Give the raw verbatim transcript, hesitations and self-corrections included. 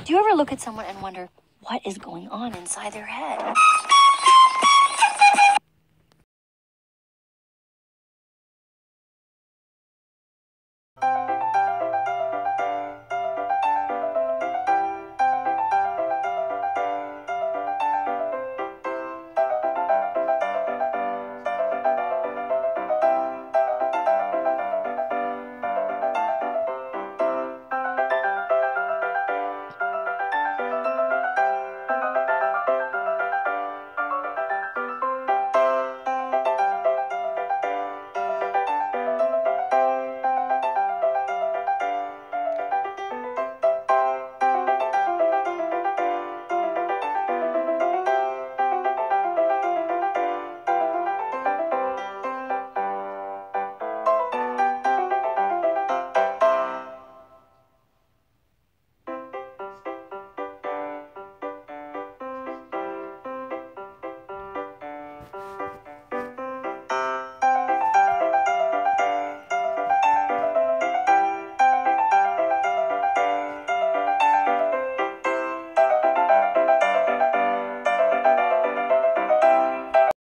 Do you ever look at someone and wonder what is going on inside their head?